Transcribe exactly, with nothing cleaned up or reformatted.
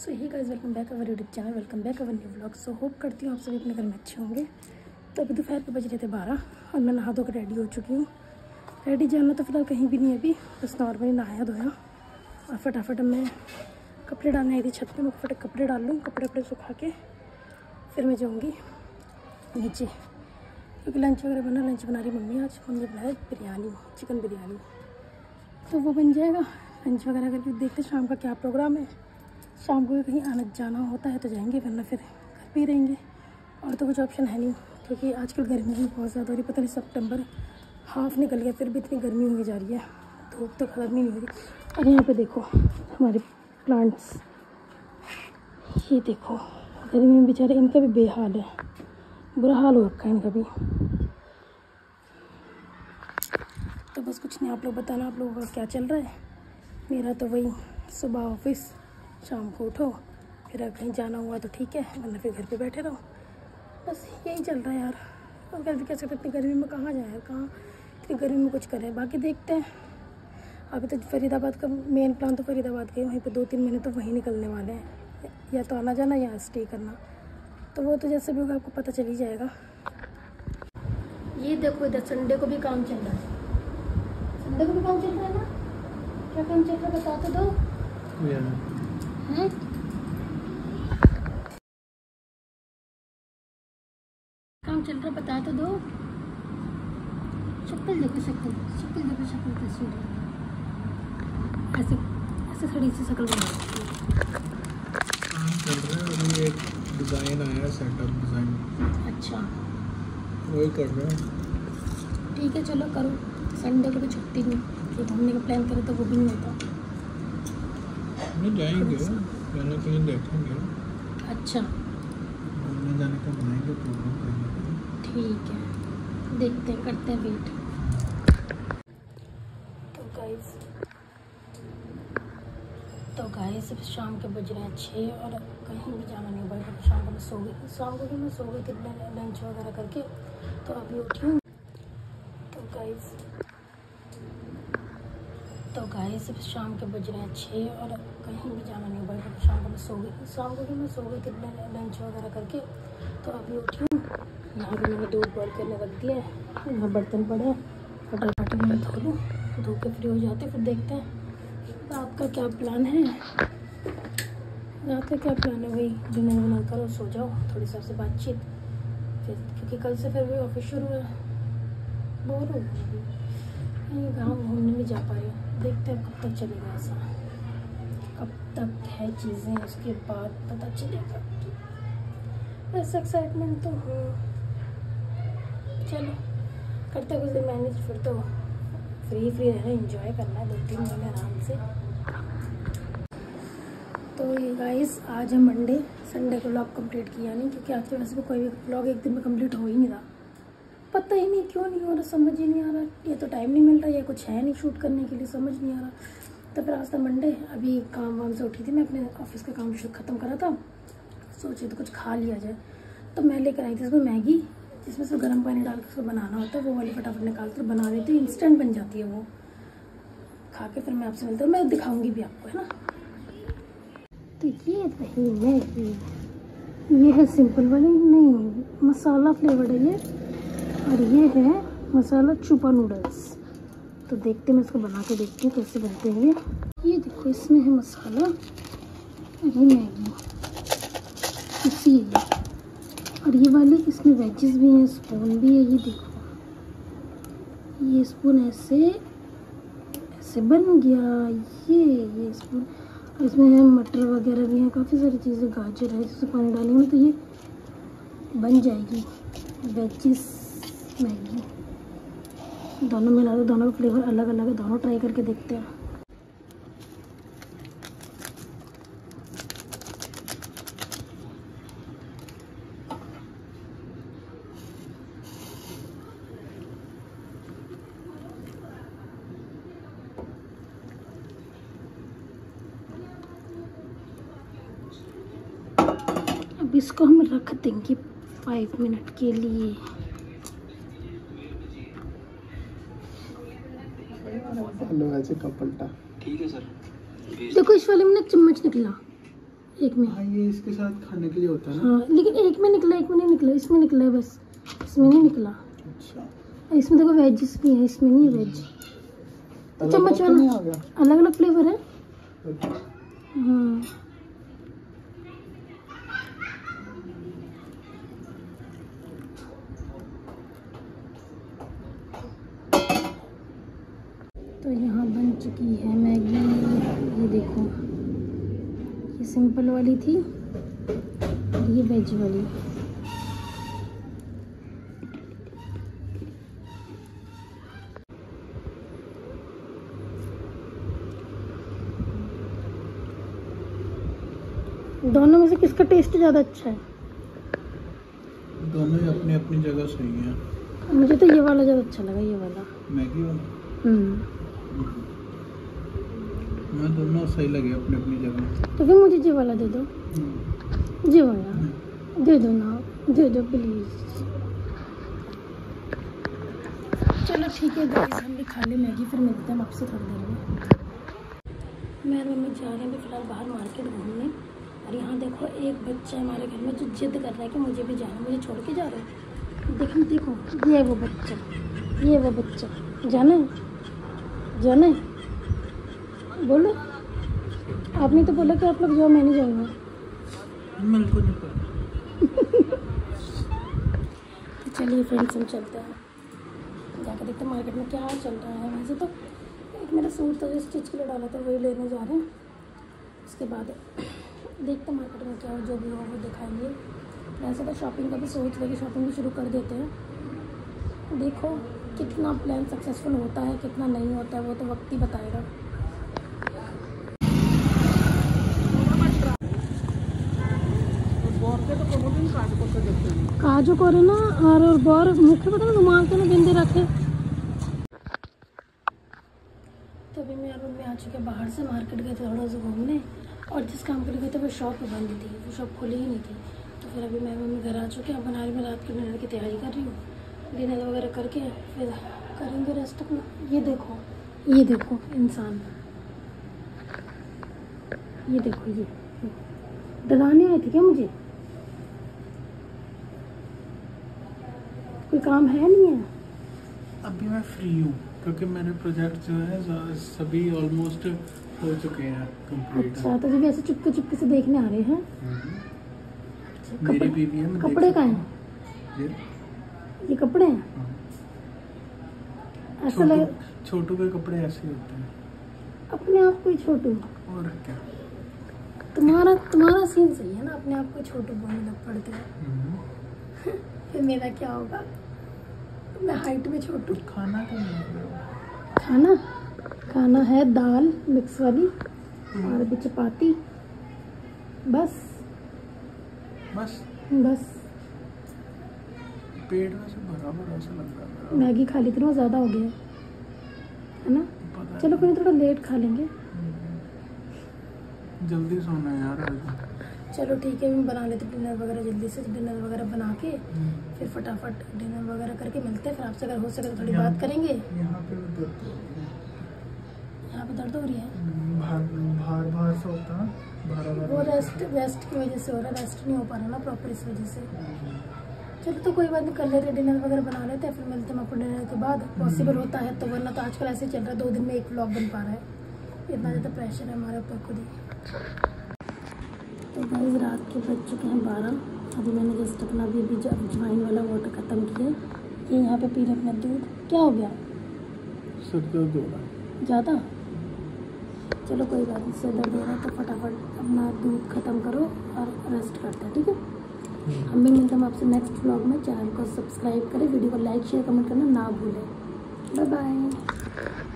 So hi guys, welcome back our YouTube channel, welcome back our new vlog. So hope करती हूँ आप सभी अपने घर में अच्छे होंगे। तो अभी दोपहर के बज रहे थे बारह और मैं नहा धोकर रेडी हो चुकी हूँ। रेडी जाना तो फिलहाल कहीं भी नहीं है अभी, बस नॉर्मली नहाया धोया और फटाफट मैं कपड़े डालने आई थी छत पे। मैं फटाफट कपड़े डाल लूँ, कपड़े वपड़े सुखा के फिर मैं जाऊँगी नीचे, क्योंकि लंच वगैरह बना लंच बना रही मम्मी। आज मम्मी बनाया बिरयानी, चिकन बिरयानी, तो वो बन जाएगा। लंच वगैरह करके देखते शाम का क्या प्रोग्राम है। शाम को भी कहीं आना जाना होता है तो जाएंगे, वरना फिर घर पे ही रहेंगे। और तो कुछ ऑप्शन है नहीं, क्योंकि आजकल गर्मी भी बहुत ज़्यादा हो रही। पता नहीं सितंबर हाफ निकल गया फिर भी इतनी गर्मी होने जा रही है, धूप तो खत्म ही नहीं हो रही। और यहाँ पे देखो हमारे प्लांट्स, ये देखो गर्मी में बेचारे इनका भी बेहाल है, बुरा हाल हो रखा है इनका भी। तो बस कुछ नहीं, आप लोग बताना आप लोगों का क्या चल रहा है। मेरा तो वही सुबह ऑफिस, शाम को उठो, फिर अगर कहीं जाना हुआ तो ठीक है, वरना फिर घर पे बैठे रहो। बस यही चल रहा है यार। और घर भी कैसे इतनी गर्मी में कहाँ जाए यार, कहाँ इतनी गर्मी में कुछ करें। बाकी देखते हैं। अभी तो फरीदाबाद का मेन प्लान तो फरीदाबाद के, वहीं पे दो तीन महीने तो वहीं निकलने वाले हैं, या तो आना जाना या स्टे करना। तो वो तो जैसे भी होगा आपको पता चल ही जाएगा। ये देखो इधर संडे को भी काम चल रहा है, संडे को भी काम चल रहा है ना। क्या काम चल रहा है बता तो दो। हैं? काम चल रहा बता तो दो। शक्ल देखो, शक्ल शक्ल देखो, शक्ल तस्वीर ऐसे ऐसे थोड़ी सी शक्ल बना रखी है। काम चल रहा है अभी, एक डिज़ाइन आया है, सेटअप डिज़ाइन। अच्छा वही कर रहे हैं। ठीक है चलो करो। संडे को भी छुट्टी नहीं, फिर घूमने का प्लान करें तो वो भी नहीं होता। नहीं जाएंगे, पहले कहीं देखेंगे। अच्छा घूमने जाने का बनाएंगे प्रोग्राम करेंगे। ठीक है, देखते हैं, करते हैं वेट। तो गाइस तो गाइस अब शाम के बज रहे हैं छः और कहीं भी जाना नहीं हुआ। तो शाम को मैं सो गई, शाम को भी मैं सो गई थी लंच वगैरह करके, तो अभी उठी हूँ। तो गाइस तो गाइस अब शाम के बज रहे हैं छः और कहीं भी जाना नहीं हुआ। तो शाम को मैं सो गई, शाम को भी मैं सो गई थी लंच वगैरह करके, तो अभी उठी हूँ। यहाँ भी मैंने दूध बॉयल करने रख दिया है, यहाँ बर्तन पड़े हैं, फटाफट मैं धो लूँ, धो के फ्री हो जाते फिर देखते हैं रात का क्या प्लान है। रात का क्या प्लान है, वही डिनर बना करो, सो जाओ, थोड़ी सी आपसे बातचीत फिर, क्योंकि कल से फिर वही ऑफिस शुरू है। बोर हो गई, कहीं गाँव घूमने नहीं जा पा रही हूँ। देखते हैं कब तक चलेगा ऐसा, कब तक है चीज़ें, उसके बाद पता चलेगा। ऐसा एक्साइटमेंट तो हो, चलो करते हैं कुछ दिन मैनेज, फिर तो फ्री फ्री रहना, एंजॉय करना है दो तीन महीने आराम से। तो ये गाइस आज है मंडे, संडे को व्लॉग कंप्लीट किया नहीं, क्योंकि आज के वैसे भी कोई भी व्लॉग एक दिन में कंप्लीट हो ही नहीं रहा। पता ही नहीं क्यों नहीं हो रहा, समझ ही नहीं आ रहा, या तो टाइम नहीं मिल रहा या कुछ है नहीं शूट करने के लिए, समझ नहीं आ रहा। तो फिर आज था मंडे, अभी काम वाम से उठी थी मैं, अपने ऑफिस का काम ख़त्म करा था, सोचे तो कुछ खा लिया जाए। तो मैं लेकर आई थी इसमें मैगी, जिसमें से गर्म पानी डाल के उसको बनाना होता है, वो वाली फटाफट निकाल कर बना लेती हूँ, इंस्टेंट बन जाती है वो। खा के फिर मैं आपसे मिलता हूँ, मैं दिखाऊंगी भी आपको, है ना। तो ये रही मैगी, ये है सिंपल वाली, नहीं मसाला फ्लेवर्ड है ये, और ये है मसाला चुपा नूडल्स। तो देखते मैं इसको बना के देखती हूँ कैसे बनते हैं ये। ये देखो इसमें है मसाला, ये मैगी इसी है, और ये वाली इसमें वेजेस भी हैं, स्पून भी है। ये देखो ये स्पून ऐसे ऐसे बन गया, ये ये स्पून, और इसमें है मटर वगैरह भी हैं, काफ़ी सारी चीज़ें, गाजर है, जिससे पानी डालेंगे तो ये बन जाएगी वेजिस मैगी। दोनों मिला दो, दोनों का फ्लेवर अलग अलग है, दोनों ट्राई करके देखते हैं। अब इसको हम रख देंगे फाइव मिनट के लिए। हेलो ऐसे का पलटा। ठीक है सर। देखो इस वाले में ना चम्मच निकला, एक में। हाँ ये इसके साथ खाने के लिए होता है ना। हाँ लेकिन एक में निकला, एक में नहीं निकला, इसमें निकला है बस, इसमें नहीं निकला। अच्छा इसमें देखो वेजिस भी है, इसमें नहीं है वेज। तो चम्मच वाला अलग अलग फ्लेवर है। हाँ तो यहाँ बन चुकी है मैगी। ये देखो, ये सिंपल वाली थी और ये वेज वाली। दोनों में से किसका टेस्ट ज़्यादा अच्छा है? दोनों ही अपनी अपनी जगह सही है। मुझे तो ये वाला ज़्यादा अच्छा लगा, ये वाला मैगी वाला। हम्म मैं दोनों सही लगे अपनी अपनी जगह। तो फिर मुझे ये वाला दे दो, ये वाला दे दो ना, दे दो प्लीज़। चलो ठीक है गाइस, हम भी खा ले मैगी, फिर मिलते हैं आपसे थोड़ी देर में। मैं और मम्मी जा रहे हैं फिलहाल बाहर मार्केट घूमने। और यहाँ देखो एक बच्चा हमारे घर में जो जिद कर रहा है कि मुझे भी जाना, मुझे छोड़ के जा रहे हो। देखो देखो, ये है वो बच्चा, ये है वो बच्चा। जाना है, जाना है, बोलो। आपने तो बोला कि आप लोग जाओ, मैं नहीं जाऊँगा। मेरे को नहीं पता। तो चलिए फ्रेंड्स, हम चलते हैं, जाकर देखते हैं मार्केट में क्या चल रहा है। वैसे तो एक मेरा सूट था जो स्टिच के लिए डाला था, वही लेने जा रहे हैं। उसके बाद देखते हैं मार्केट में क्या हो, जो भी हो वो दिखाएंगे। वैसे तो शॉपिंग का भी सोच रहे कि शॉपिंग भी शुरू कर देते हैं। देखो कितना प्लान सक्सेसफुल होता है, कितना नहीं होता है, वो तो वक्त ही बताएगा। काजू करे ना और बार मुख्य पता ना रुमाल के ना बिंदे रखे। तो अभी मैं और मम्मी आ चुके बाहर से, मार्केट गए थे थोड़ा सा घूमने, और जिस काम के लिए गए थे वो शॉप बंद थी, वो शॉप खुली ही नहीं थी। तो फिर अभी मैं मम्मी घर आ चुके हैं। बना रही मैं रात के डिनर की तैयारी कर रही हूँ, डिनर वगैरह करके फिर करेंगे रेस्ट अपना। ये देखो, ये देखो इंसान, ये देखो, ये डराने आए थे क्या मुझे? कोई काम है नहीं है? अभी मैं फ्री हूँ क्योंकि मेरे प्रोजेक्ट जो है सभी ऑलमोस्ट हो चुके हैं कंप्लीट। अच्छा, तो जब ऐसे चुपके चुपके से देखने आ रहे हैं। मेरी बीवी है, मैं कपड़े का है ये ये कपड़े हैं। हाँ। ऐसा लग, छोटू के कपड़े ऐसे होते हैं। अपने आप को ही छोटू। और क्या, तुम्हारा तुम्हारा सीन सही है ना, अपने आप को छोटू बोलने लग पड़ते हैं। फिर मेरा क्या होगा? मैं हाइट में छोटू। खाना क्या है? खाना खाना है दाल मिक्स वाली और अभी चपाती, बस बस बस। पेट में से भरा भरा सा लग रहा है। मैगी खा ली थी ना, ज़्यादा हो गया है ना। पता चलो कोई थोड़ा लेट खा लेंगे। जल्दी सोना है यार आज। चलो ठीक है, मैं बना लेती डिनर वगैरह जल्दी से। डिनर वगैरह बना के फिर फटाफट डिनर वगैरह करके मिलते हैं। फिर आपसे अगर हो सके तो थोड़ी बात करेंगे। यहाँ पे भी दर्द हो रही है। यहाँ पे दर्द हो रही है, बाहर बाहर बाहर से होता है, बाहर वो बाहर रेस्ट रेस्ट की वजह से हो रहा है, रेस्ट नहीं हो पा रहा ना प्रॉपर, इस वजह से। चलो तो कोई बात नहीं, कर लेते हैं डिनर वगैरह बना लेते हैं, फिर मिलते हैं आपको डिनर के बाद। पॉसिबल होता है तो, वरना तो आजकल ऐसे ही चल रहा है, दो दिन में एक व्लॉग बन पा रहा है। इतना ज़्यादा प्रेशर है हमारे ऊपर खुद ही। तो गाइस रात के बज चुके हैं बारह। अभी मैंने जस्ट अपना भी अभी अजवाइन वाला वाटर ख़त्म किया। ये यहाँ पे पी रहे अपना दूध। क्या हो गया? सर दर्द हो रहा है ज़्यादा? चलो कोई बात नहीं, सर दर्द हो रहा है तो फटाफट अपना दूध ख़त्म करो और रेस्ट करते हैं, ठीक है। हम भी मिलते हैं आपसे नेक्स्ट व्लॉग में। चैनल को सब्सक्राइब करें, वीडियो को लाइक शेयर कमेंट करना ना भूलें। Bye bye.